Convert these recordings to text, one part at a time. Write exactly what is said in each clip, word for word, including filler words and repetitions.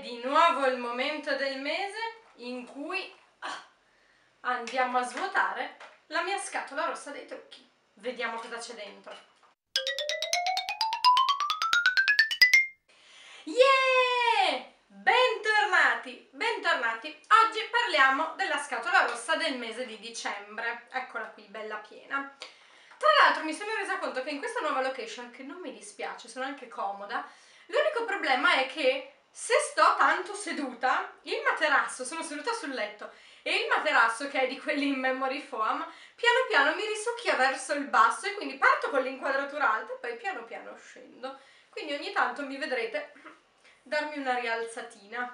di nuovo il momento del mese in cui ah, andiamo a svuotare la mia scatola rossa dei trucchi. Vediamo cosa c'è dentro. Yeah! Bentornati, bentornati. Oggi parliamo della scatola rossa del mese di dicembre. Eccola qui, bella piena. Tra l'altro mi sono resa conto che in questa nuova location, che non mi dispiace, sono anche comoda, l'unico problema è che se sto tanto seduta, il materasso, sono seduta sul letto, e il materasso, che è di quelli in memory foam, piano piano mi risucchia verso il basso e quindi parto con l'inquadratura alta e poi piano piano scendo. Quindi ogni tanto mi vedrete darmi una rialzatina.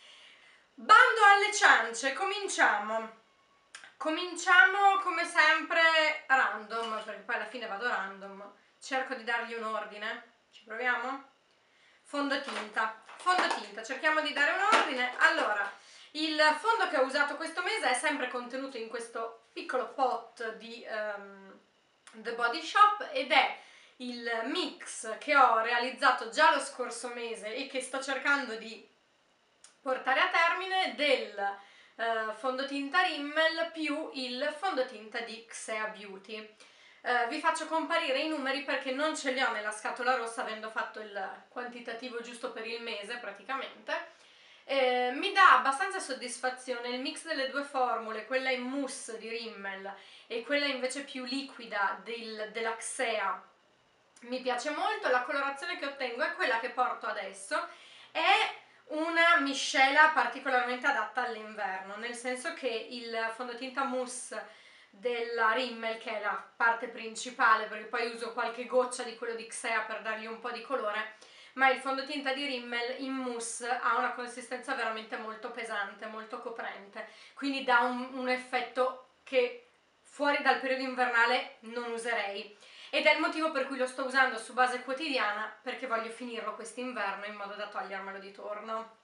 Bando alle ciance, cominciamo. Cominciamo come sempre random, perché poi alla fine vado random. Cerco di dargli un ordine. Ci proviamo? Fondotinta. Fondotinta, cerchiamo di dare un ordine. Allora, il fondo che ho usato questo mese è sempre contenuto in questo piccolo pot di um, The Body Shop ed è il mix che ho realizzato già lo scorso mese e che sto cercando di portare a termine del Uh, fondotinta Rimmel più il fondotinta di Xea Beauty. Uh, vi faccio comparire i numeri perché non ce li ho nella scatola rossa, avendo fatto il quantitativo giusto per il mese praticamente. Eh, mi dà abbastanza soddisfazione il mix delle due formule, quella in mousse di Rimmel e quella invece più liquida del, della Xea. Mi piace molto, la colorazione che ottengo è quella che porto adesso. È una miscela particolarmente adatta all'inverno, nel senso che il fondotinta mousse della Rimmel, che è la parte principale, perché poi uso qualche goccia di quello di Xea per dargli un po' di colore, ma il fondotinta di Rimmel in mousse ha una consistenza veramente molto pesante, molto coprente, quindi dà un, un effetto che fuori dal periodo invernale non userei. Ed è il motivo per cui lo sto usando su base quotidiana, perché voglio finirlo quest'inverno in modo da togliermelo di torno.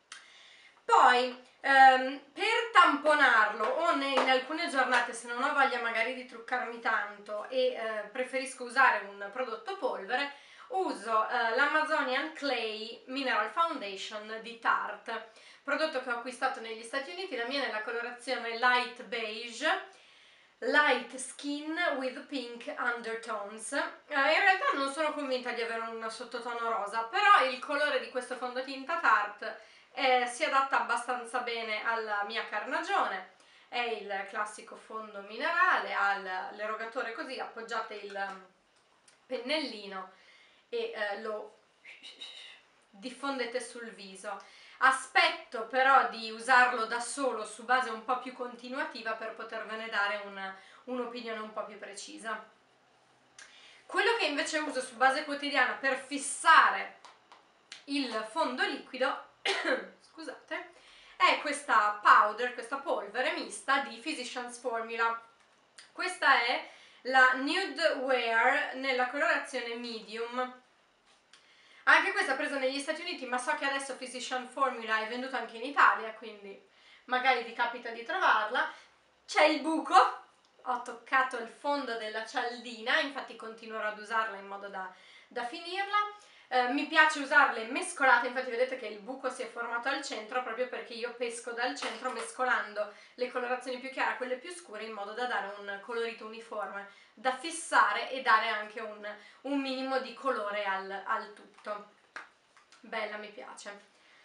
Poi, ehm, per tamponarlo o ne, in alcune giornate, se non ho voglia magari di truccarmi tanto e eh, preferisco usare un prodotto polvere, uso eh, l'Amazonian Clay Mineral Foundation di Tarte, prodotto che ho acquistato negli Stati Uniti. La mia è nella colorazione Light Beige, Light Skin with Pink Undertones. Eh, in realtà non sono convinta di avere un sottotono rosa, però il colore di questo fondotinta Tarte eh, si adatta abbastanza bene alla mia carnagione. È il classico fondo minerale, ha l'erogatore così, appoggiate il pennellino e eh, lo diffondete sul viso. Aspetto però di usarlo da solo su base un po' più continuativa per potervene dare un'opinione un po' più precisa. Quello che invece uso su base quotidiana per fissare il fondo liquido scusate, è questa powder, questa polvere mista di Physicians Formula. Questa è la Nude Wear nella colorazione medium. Anche questa presa negli Stati Uniti, ma so che adesso Physician Formula è venduta anche in Italia, quindi magari vi capita di trovarla. C'è il buco, ho toccato il fondo della cialdina, infatti continuerò ad usarla in modo da, da finirla. Eh, mi piace usarle mescolate, infatti vedete che il buco si è formato al centro proprio perché io pesco dal centro mescolando le colorazioni più chiare a quelle più scure in modo da dare un colorito uniforme da fissare e dare anche un, un minimo di colore al, al tutto. Bella, mi piace.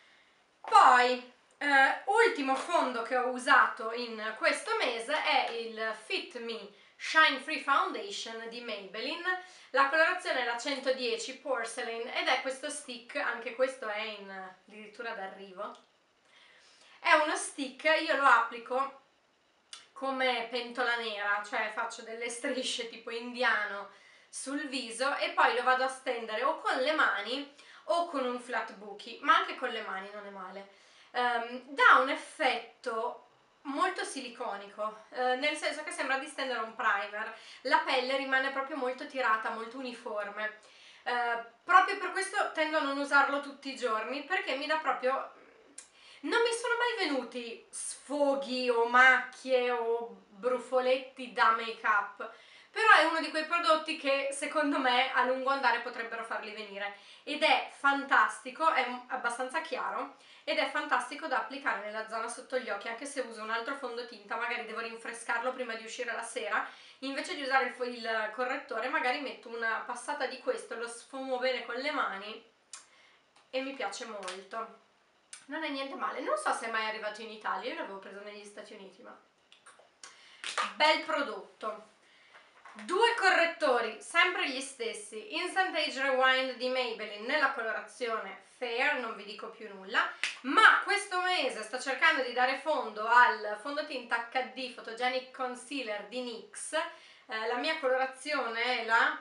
Poi eh, ultimo fondo che ho usato in questo mese è il Fit Me Shine Free Foundation di Maybelline. La colorazione è la centodieci Porcelain ed è questo stick, anche questo è in addirittura d'arrivo. È uno stick, io lo applico come pentola nera, cioè faccio delle strisce tipo indiano sul viso e poi lo vado a stendere o con le mani o con un flat bookie, ma anche con le mani non è male. Um, dà un effetto molto siliconico, eh, nel senso che sembra di stendere un primer, la pelle rimane proprio molto tirata, molto uniforme. Eh, proprio per questo tendo a non usarlo tutti i giorni, perché mi dà proprio... non mi sono mai venuti sfoghi o macchie o brufoletti da make up, però è uno di quei prodotti che secondo me a lungo andare potrebbero farli venire, ed è fantastico, è abbastanza chiaro ed è fantastico da applicare nella zona sotto gli occhi. Anche se uso un altro fondotinta, magari devo rinfrescarlo prima di uscire la sera, invece di usare il, il correttore magari metto una passata di questo, lo sfumo bene con le mani e mi piace molto. Non è niente male, non so se è mai arrivato in Italia, io l'avevo preso negli Stati Uniti, ma bel prodotto. Due correttori, sempre gli stessi, Instant Age Rewind di Maybelline nella colorazione Fair, non vi dico più nulla, ma questo mese sto cercando di dare fondo al fondotinta acca di Photogenic Concealer di NYX. Eh, la mia colorazione è la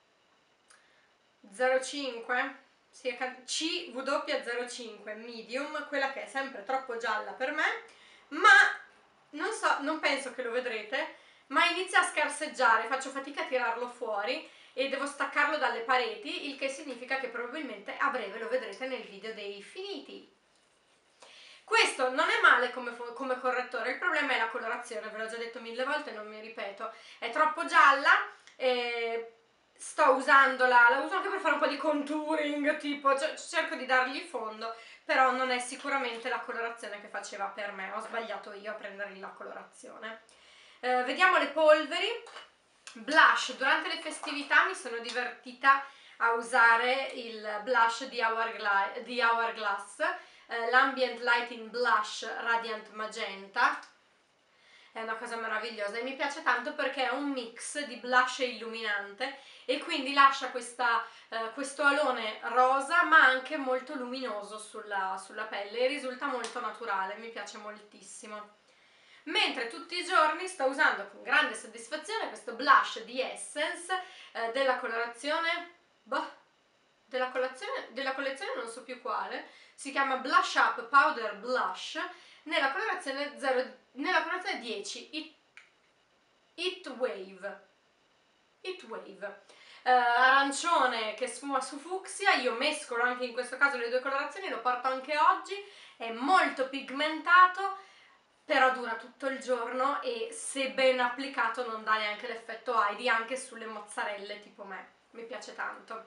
zero cinque, sì, C W zero cinque Medium, quella che è sempre troppo gialla per me, ma non so, non penso che lo vedrete, ma inizia a scarseggiare, faccio fatica a tirarlo fuori e devo staccarlo dalle pareti, il che significa che probabilmente a breve lo vedrete nel video dei finiti. Questo non è male come, come correttore, il problema è la colorazione, ve l'ho già detto mille volte, non mi ripeto, è troppo gialla, e sto usandola, la uso anche per fare un po' di contouring, tipo, cioè, cerco di dargli fondo, però non è sicuramente la colorazione che faceva per me, ho sbagliato io a prendergli la colorazione. Eh, vediamo le polveri. Blush, durante le festività mi sono divertita a usare il blush di Hourglass, di Hourglass eh, l'Ambient Lighting Blush Radiant Magenta. È una cosa meravigliosa e mi piace tanto perché è un mix di blush e illuminante e quindi lascia questa, eh, questo alone rosa ma anche molto luminoso sulla, sulla pelle e risulta molto naturale, mi piace moltissimo. Mentre tutti i giorni sto usando con grande soddisfazione questo blush di Essence eh, della colorazione, boh, della collezione, della collezione non so più quale, si chiama Blush Up Powder Blush nella colorazione, zero, nella colorazione dieci, Heat, Heat Wave, Heat Wave. Uh, arancione che sfuma su fucsia, io mescolo anche in questo caso le due colorazioni, lo porto anche oggi, è molto pigmentato, però dura tutto il giorno e se ben applicato non dà neanche l'effetto Heidi anche sulle mozzarelle tipo me, mi piace tanto.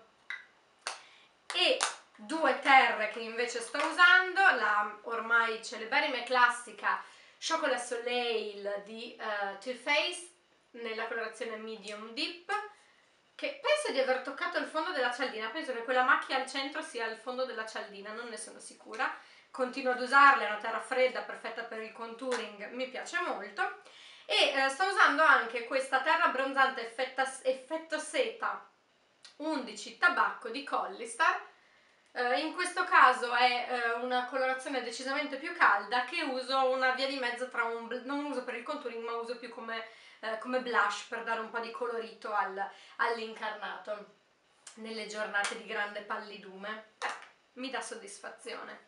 E due terre che invece sto usando, la ormai celeberrima e classica Chocolat Soleil di uh, Too Faced nella colorazione Medium Deep, che penso di aver toccato il fondo della cialdina, penso che quella macchia al centro sia il fondo della cialdina, non ne sono sicura. Continuo ad usarla, è una terra fredda, perfetta per il contouring, mi piace molto. E eh, sto usando anche questa terra abbronzante effetta, effetto seta undici tabacco di Collistar. Eh, in questo caso è eh, una colorazione decisamente più calda, che uso una via di mezzo tra un... non uso per il contouring ma uso più come, eh, come blush per dare un po' di colorito al, all'incarnato nelle giornate di grande pallidume. Eh, mi dà soddisfazione.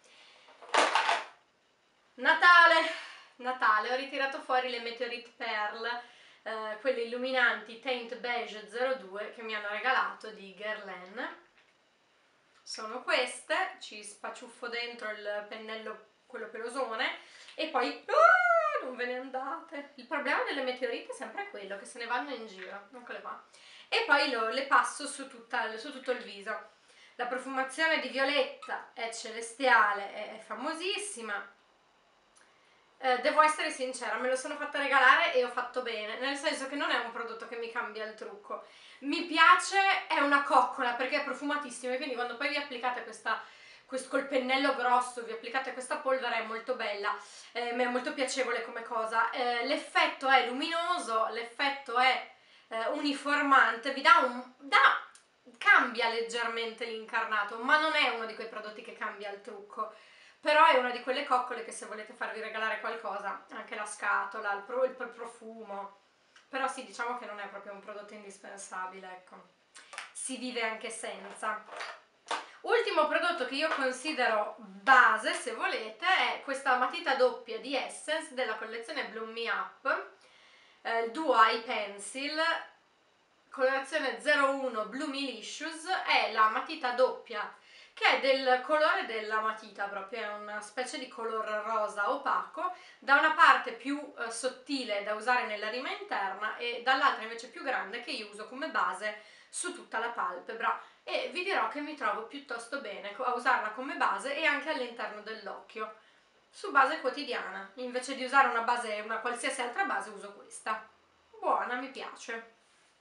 Natale, Natale, ho ritirato fuori le Meteorite Pearl, eh, quelle illuminanti Taint Beige zero due che mi hanno regalato di Guerlain. Sono queste, ci spacciuffo dentro il pennello, quello pelosone, e poi ah, non ve ne andate. Il problema delle meteorite è sempre quello, che se ne vanno in giro, eccole qua. E poi lo, le passo su, tutta, su tutto il viso. La profumazione di Violetta è celestiale, è, è famosissima. Eh, devo essere sincera, me lo sono fatta regalare e ho fatto bene, nel senso che non è un prodotto che mi cambia il trucco. Mi piace, è una coccola perché è profumatissima e quindi quando poi vi applicate questa, questo, col pennello grosso, vi applicate questa polvere, è molto bella, eh, è molto piacevole come cosa. Eh, l'effetto è luminoso, l'effetto è eh, uniformante, vi dà un... dà, cambia leggermente l'incarnato, ma non è uno di quei prodotti che cambia il trucco. Però è una di quelle coccole che se volete farvi regalare qualcosa, anche la scatola, il, pro, il profumo, però sì, diciamo che non è proprio un prodotto indispensabile, ecco, si vive anche senza. Ultimo prodotto che io considero base, se volete, è questa matita doppia di Essence della collezione Bloom Me Up, eh, il Duo Eye Pencil, colorazione zero uno Bloomilicious, è la matita doppia che è del colore della matita, proprio è una specie di color rosa opaco, da una parte più eh, sottile da usare nella rima interna e dall'altra invece più grande che io uso come base su tutta la palpebra, e vi dirò che mi trovo piuttosto bene a usarla come base e anche all'interno dell'occhio, su base quotidiana. Invece di usare una base, una qualsiasi altra base, uso questa. Buona, mi piace.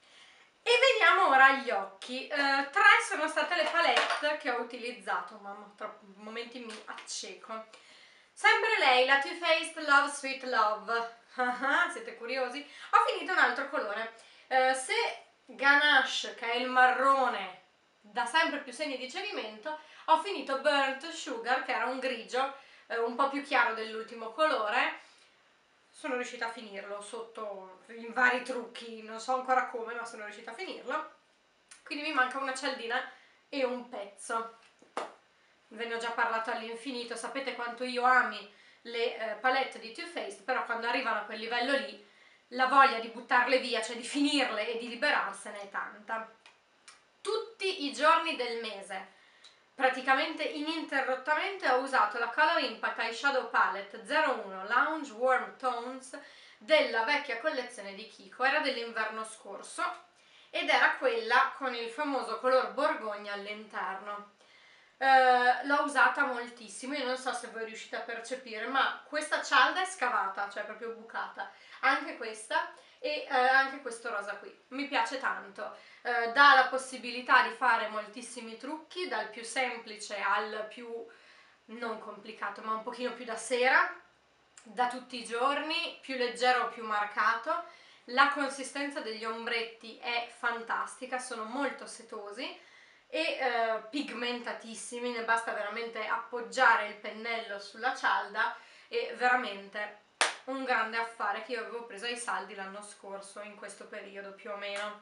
E veniamo ora agli occhi. Eh, tre sono state le palette che ho utilizzato. Mamma, tra momenti mi acceco. Sempre lei, la Too Faced Love Sweet Love. Siete curiosi? Ho finito un altro colore. Eh, se Ganache, che è il marrone, dà sempre più segni di cedimento, ho finito Burnt Sugar, che era un grigio eh, un po' più chiaro dell'ultimo colore. Sono riuscita a finirlo sotto in vari trucchi, non so ancora come, ma sono riuscita a finirlo. Quindi mi manca una cialdina e un pezzo. Ve ne ho già parlato all'infinito, sapete quanto io ami le eh, palette di Too Faced, però quando arrivano a quel livello lì la voglia di buttarle via, cioè di finirle e di liberarsene, è tanta. Tutti i giorni del mese, praticamente ininterrottamente, ho usato la Color Impact Eyeshadow Palette zero uno Lounge Warm Tones della vecchia collezione di Kiko, era dell'inverno scorso ed era quella con il famoso color borgogna all'interno. Uh, l'ho usata moltissimo, io non so se voi riuscite a percepire, ma questa cialda è scavata, cioè proprio bucata, anche questa e uh, anche questo rosa qui, mi piace tanto, uh, dà la possibilità di fare moltissimi trucchi, dal più semplice al più non complicato, ma un pochino più da sera, da tutti i giorni, più leggero o più marcato. La consistenza degli ombretti è fantastica, sono molto setosi e eh, pigmentatissimi, ne basta veramente appoggiare il pennello sulla cialda e veramente un grande affare che io avevo preso ai saldi l'anno scorso in questo periodo più o meno.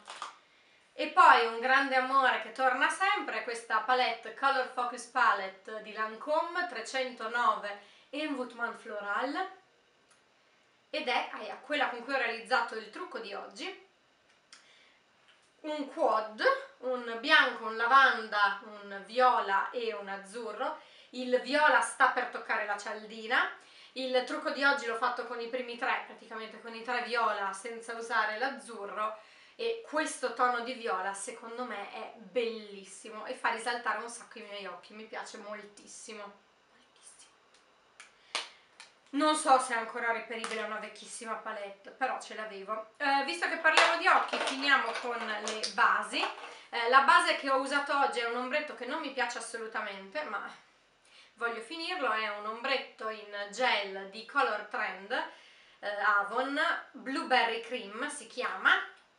E poi un grande amore che torna sempre, questa palette Color Focus Palette di Lancôme trecentonove Envoûtement Floral, ed è eh, quella con cui ho realizzato il trucco di oggi. Un quad, un bianco, un lavanda, un viola e un azzurro. Il viola sta per toccare la cialdina. Il trucco di oggi l'ho fatto con i primi tre, praticamente con i tre viola senza usare l'azzurro, e questo tono di viola secondo me è bellissimo e fa risaltare un sacco i miei occhi, mi piace moltissimo. Non so se è ancora reperibile una vecchissima palette, però ce l'avevo. Eh, visto che parliamo di occhi, finiamo con le basi. Eh, la base che ho usato oggi è un ombretto che non mi piace assolutamente, ma voglio finirlo. È un ombretto in gel di Color Trend, eh, Avon, Blueberry Cream si chiama.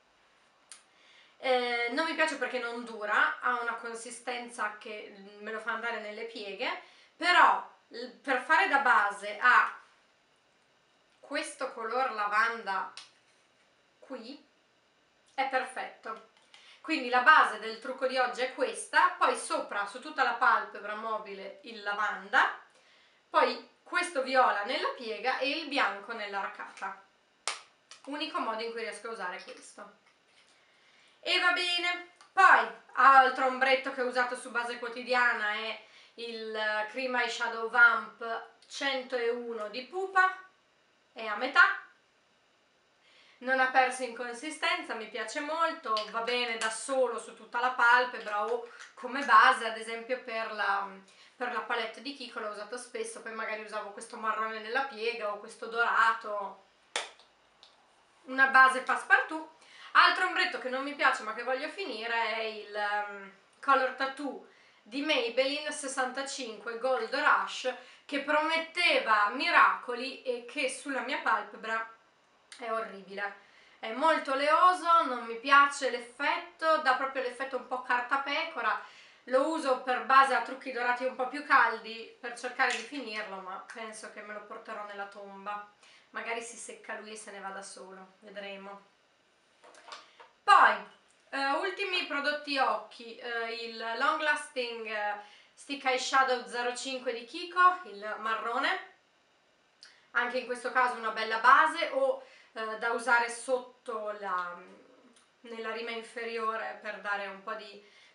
Eh, non mi piace perché non dura, ha una consistenza che me lo fa andare nelle pieghe, però per fare da base ha questo color lavanda qui è perfetto. Quindi la base del trucco di oggi è questa, poi sopra su tutta la palpebra mobile il lavanda, poi questo viola nella piega e il bianco nell'arcata. Unico modo in cui riesco a usare questo. E va bene. Poi altro ombretto che ho usato su base quotidiana è il Cream Eyeshadow Vamp centouno di Pupa, è a metà, non ha perso in consistenza, mi piace molto, va bene da solo su tutta la palpebra o come base, ad esempio per la, per la palette di Kiko l'ho usato spesso, poi magari usavo questo marrone nella piega o questo dorato, una base passepartout. Altro ombretto che non mi piace ma che voglio finire è il um, Color Tattoo di Maybelline sessantacinque Gold Rush, che prometteva miracoli e che sulla mia palpebra è orribile. È molto oleoso, non mi piace l'effetto, dà proprio l'effetto un po' cartapecora. Lo uso per base a trucchi dorati un po' più caldi per cercare di finirlo, ma penso che me lo porterò nella tomba. Magari si secca lui e se ne va da solo, vedremo. Poi, eh, ultimi prodotti occhi, eh, il Long Lasting eh, Stick Eyeshadow zero cinque di Kiko, il marrone, anche in questo caso una bella base o eh, da usare sotto la, nella rima inferiore per dare un po' di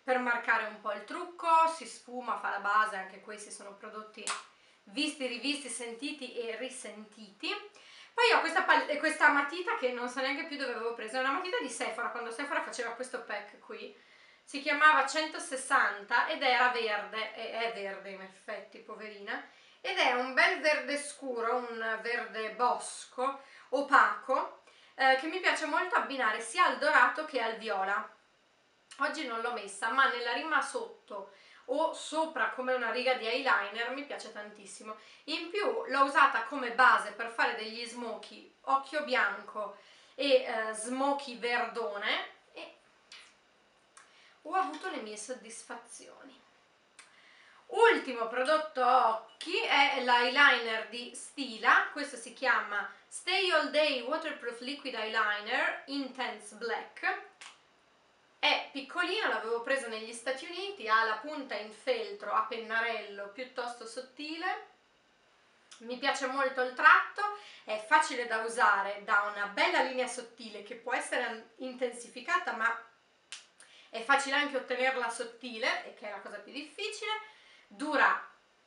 per marcare un po' il trucco, si sfuma, fa la base, anche questi sono prodotti visti, rivisti, sentiti e risentiti. Poi ho questa, questa matita che non so neanche più dove avevo preso, è una matita di Sephora, quando Sephora faceva questo pack qui, si chiamava centosessanta ed era verde, e è verde in effetti, poverina, ed è un bel verde scuro, un verde bosco, opaco, eh, che mi piace molto abbinare sia al dorato che al viola. Oggi non l'ho messa, ma nella rima sotto o sopra come una riga di eyeliner mi piace tantissimo. In più l'ho usata come base per fare degli smoky occhio bianco e eh, smoky verdone e ho avuto le mie soddisfazioni. Ultimo prodotto occhi è l'eyeliner di Stila, questo si chiama Stay All Day Waterproof Liquid Eyeliner Intense Black. È piccolino, l'avevo preso negli Stati Uniti, ha la punta in feltro a pennarello piuttosto sottile, mi piace molto il tratto, è facile da usare, dà una bella linea sottile che può essere intensificata, ma è facile anche ottenerla sottile, e che è la cosa più difficile, dura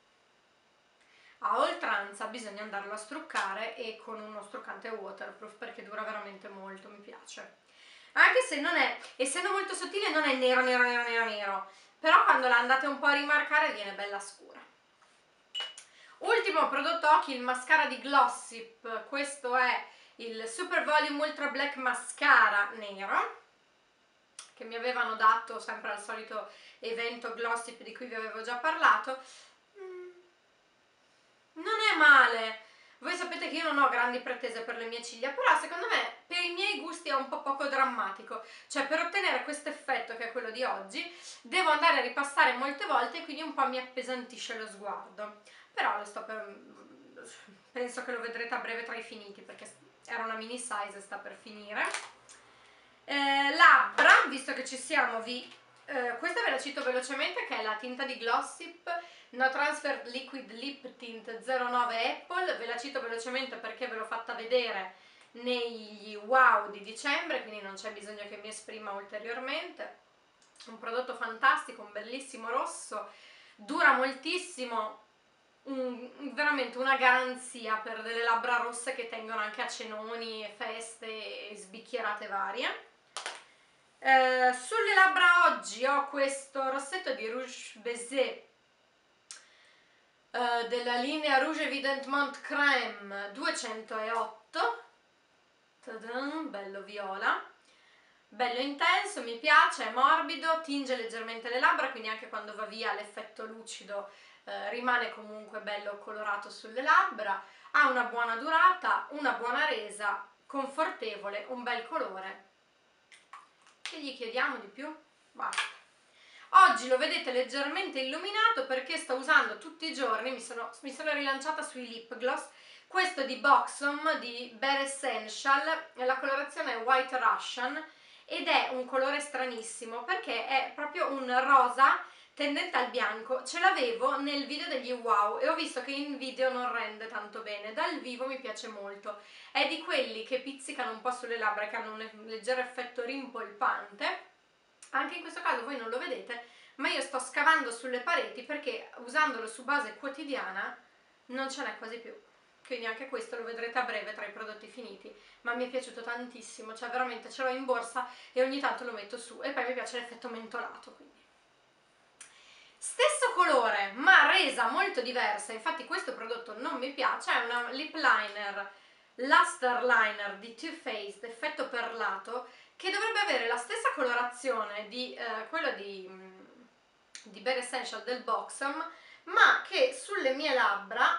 a oltranza, bisogna andarlo a struccare e con uno struccante waterproof perché dura veramente molto, mi piace. Anche se non è, essendo molto sottile, non è nero nero nero nero nero, però quando la andate un po' a rimarcare viene bella scura. Ultimo prodotto occhi, il mascara di Glossip, questo è il Super Volume Ultra Black Mascara nero, che mi avevano dato sempre al solito evento Glossip di cui vi avevo già parlato. Mm, non è male. Voi sapete che io non ho grandi pretese per le mie ciglia, però secondo me per i miei gusti è un po' poco drammatico. Cioè, per ottenere questo effetto che è quello di oggi devo andare a ripassare molte volte e quindi un po' mi appesantisce lo sguardo. Però lo sto per... penso che lo vedrete a breve tra i finiti, perché era una mini size e sta per finire. Eh, labbra, visto che ci siamo, vi... Eh, questa ve la cito velocemente, che è la tinta di Glossip No Transfer Liquid Lip Tint zero nove Apple. Ve la cito velocemente perché ve l'ho fatta vedere negli wow di dicembre, quindi non c'è bisogno che mi esprima ulteriormente. Un prodotto fantastico, un bellissimo rosso, dura moltissimo, un, veramente una garanzia per delle labbra rosse che tengono anche a cenoni, feste e sbicchierate varie. Eh, sulle labbra oggi ho questo rossetto di Rouge Baiser eh, della linea Rouge Evidentement Crème duecentootto, ta-dan, bello viola, bello intenso, mi piace, è morbido, tinge leggermente le labbra, quindi anche quando va via l'effetto lucido eh, rimane comunque bello colorato sulle labbra, ha una buona durata, una buona resa, confortevole, un bel colore. Che gli chiediamo di più? Basta. Oggi lo vedete leggermente illuminato perché sto usando tutti i giorni, mi sono, mi sono rilanciata sui lip gloss, questo di Buxom di Bare Essential, la colorazione è White Russian ed è un colore stranissimo perché è proprio un rosa tendente al bianco. Ce l'avevo nel video degli wow e ho visto che in video non rende tanto bene, dal vivo mi piace molto, è di quelli che pizzicano un po' sulle labbra, che hanno un leggero effetto rimpolpante. Anche in questo caso voi non lo vedete, ma io sto scavando sulle pareti perché usandolo su base quotidiana non ce n'è quasi più. Quindi anche questo lo vedrete a breve tra i prodotti finiti, ma mi è piaciuto tantissimo, cioè veramente ce l'ho in borsa e ogni tanto lo metto su e poi mi piace l'effetto mentolato, quindi. Stesso colore ma resa molto diversa, infatti questo prodotto non mi piace, è una lip liner Luster Liner di Too Faced effetto perlato che dovrebbe avere la stessa colorazione di eh, quello di, di Bare Essential del Buxom, ma che sulle mie labbra,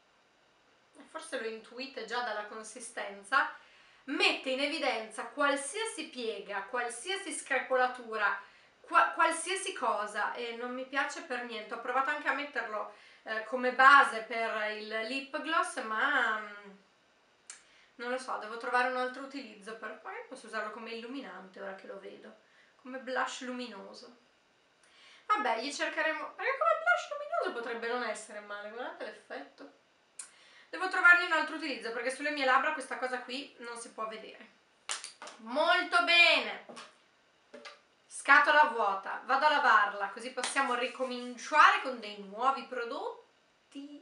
forse lo intuite già dalla consistenza, mette in evidenza qualsiasi piega, qualsiasi screpolatura, Qua, qualsiasi cosa e non mi piace per niente. Ho provato anche a metterlo eh, come base per il lip gloss, ma mm, non lo so, devo trovare un altro utilizzo per... magari posso usarlo come illuminante ora che lo vedo, come blush luminoso. Vabbè, gli cercheremo, perché come blush luminoso potrebbe non essere male, guardate l'effetto. Devo trovargli un altro utilizzo perché sulle mie labbra questa cosa qui non si può vedere. Molto bene! scatola vuota, vado a lavarla così possiamo ricominciare con dei nuovi prodotti.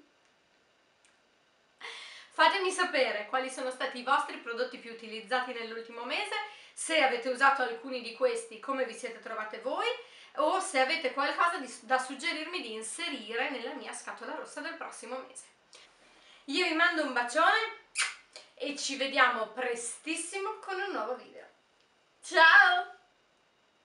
Fatemi sapere quali sono stati i vostri prodotti più utilizzati nell'ultimo mese, se avete usato alcuni di questi, come vi siete trovate voi, o se avete qualcosa di, da suggerirmi di inserire nella mia scatola rossa del prossimo mese. Io vi mando un bacione e ci vediamo prestissimo con un nuovo video. Ciao!